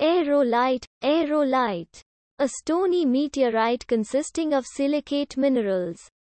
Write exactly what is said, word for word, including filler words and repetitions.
Aerolite, aerolite. A stony meteorite consisting of silicate minerals.